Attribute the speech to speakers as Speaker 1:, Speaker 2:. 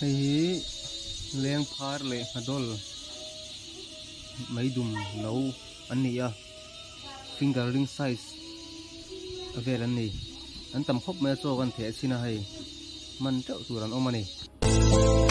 Speaker 1: hi leng phar le hadol mai dum lo ania finger ring size avel an ni an tam khop me chaw kan the china hei man teuh turan omani